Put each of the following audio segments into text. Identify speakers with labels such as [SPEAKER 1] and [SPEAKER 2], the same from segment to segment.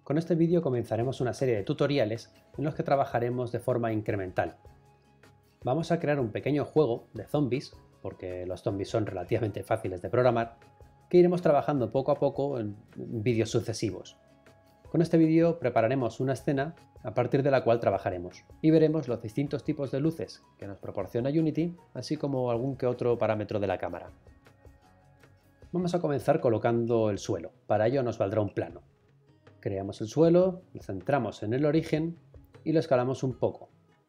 [SPEAKER 1] Con este vídeo comenzaremos una serie de tutoriales en los que trabajaremos de forma incremental. Vamos a crear un pequeño juego de zombies, porque los zombies son relativamente fáciles de programar, que iremos trabajando poco a poco en vídeos sucesivos. Con este vídeo prepararemos una escena a partir de la cual trabajaremos y veremos los distintos tipos de luces que nos proporciona Unity, así como algún que otro parámetro de la cámara. Vamos a comenzar colocando el suelo, para ello nos valdrá un plano. Creamos el suelo, lo centramos en el origen y lo escalamos un poco.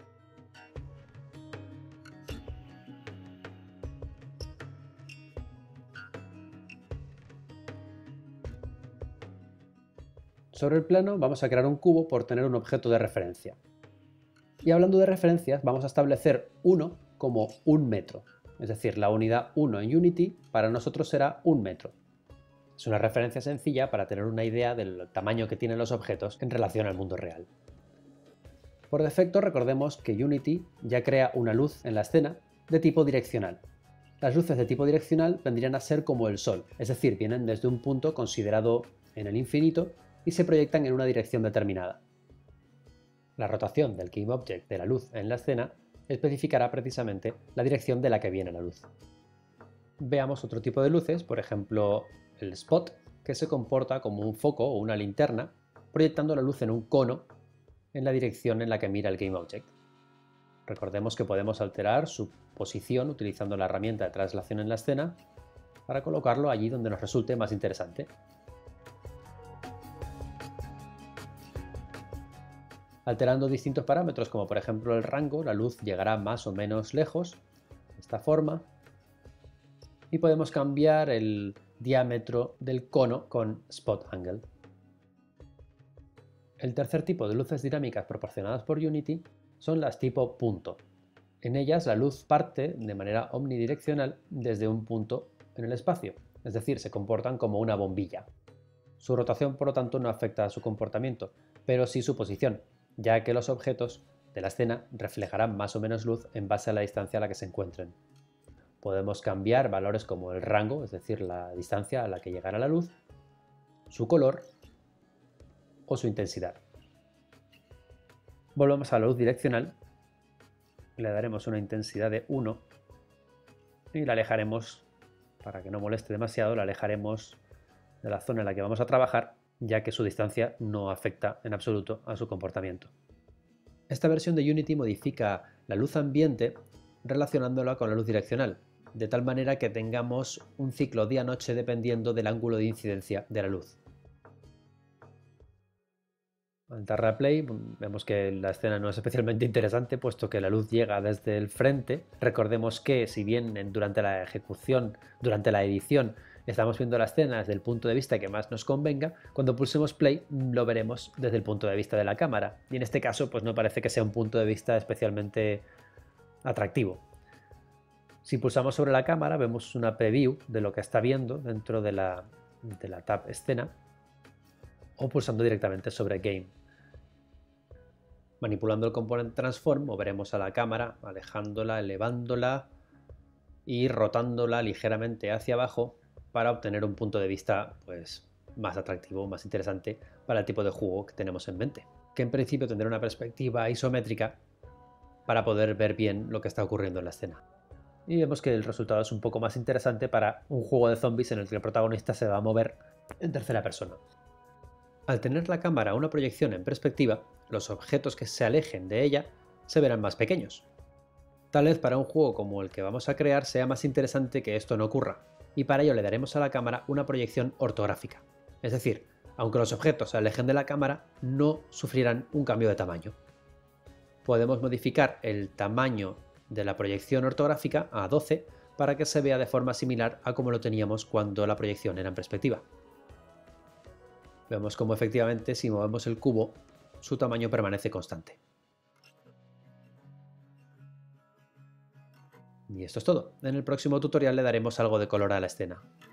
[SPEAKER 1] Sobre el plano vamos a crear un cubo por tener un objeto de referencia. Y hablando de referencias, vamos a establecer 1 como 1 metro. Es decir, la unidad 1 en Unity para nosotros será 1 metro. Es una referencia sencilla para tener una idea del tamaño que tienen los objetos en relación al mundo real. Por defecto, recordemos que Unity ya crea una luz en la escena de tipo direccional. Las luces de tipo direccional vendrían a ser como el sol, es decir, vienen desde un punto considerado en el infinito y se proyectan en una dirección determinada. La rotación del GameObject de la luz en la escena especificará precisamente la dirección de la que viene la luz. Veamos otro tipo de luces, por ejemplo el spot, que se comporta como un foco o una linterna, proyectando la luz en un cono en la dirección en la que mira el GameObject. Recordemos que podemos alterar su posición utilizando la herramienta de traslación en la escena para colocarlo allí donde nos resulte más interesante. Alterando distintos parámetros como por ejemplo el rango, la luz llegará más o menos lejos, de esta forma, y podemos cambiar el diámetro del cono con Spot Angle. El tercer tipo de luces dinámicas proporcionadas por Unity son las tipo punto. En ellas la luz parte de manera omnidireccional desde un punto en el espacio, es decir, se comportan como una bombilla. Su rotación, por lo tanto, no afecta a su comportamiento, pero sí su posición, ya que los objetos de la escena reflejarán más o menos luz en base a la distancia a la que se encuentren. Podemos cambiar valores como el rango, es decir, la distancia a la que llegará la luz, su color o su intensidad. Volvemos a la luz direccional, le daremos una intensidad de 1 y la alejaremos, para que no moleste demasiado, la alejaremos de la zona en la que vamos a trabajar, ya que su distancia no afecta en absoluto a su comportamiento. Esta versión de Unity modifica la luz ambiente relacionándola con la luz direccional, de tal manera que tengamos un ciclo día-noche dependiendo del ángulo de incidencia de la luz. Al darle a play vemos que la escena no es especialmente interesante puesto que la luz llega desde el frente. Recordemos que si bien durante la ejecución, durante la edición, estamos viendo la escena desde el punto de vista que más nos convenga, cuando pulsemos play lo veremos desde el punto de vista de la cámara. Y en este caso pues no parece que sea un punto de vista especialmente atractivo. Si pulsamos sobre la cámara vemos una preview de lo que está viendo dentro de la tab escena o pulsando directamente sobre Game. Manipulando el componente Transform moveremos a la cámara, alejándola, elevándola y rotándola ligeramente hacia abajo para obtener un punto de vista pues, más atractivo, más interesante para el tipo de juego que tenemos en mente, que en principio tendrá una perspectiva isométrica para poder ver bien lo que está ocurriendo en la escena. Y vemos que el resultado es un poco más interesante para un juego de zombies en el que el protagonista se va a mover en tercera persona. Al tener la cámara una proyección en perspectiva, los objetos que se alejen de ella se verán más pequeños. Tal vez para un juego como el que vamos a crear sea más interesante que esto no ocurra, y para ello le daremos a la cámara una proyección ortográfica. Es decir, aunque los objetos se alejen de la cámara, no sufrirán un cambio de tamaño. Podemos modificar el tamaño de la proyección ortográfica a 12 para que se vea de forma similar a como lo teníamos cuando la proyección era en perspectiva. Vemos como efectivamente si movemos el cubo, su tamaño permanece constante. Y esto es todo. En el próximo tutorial le daremos algo de color a la escena.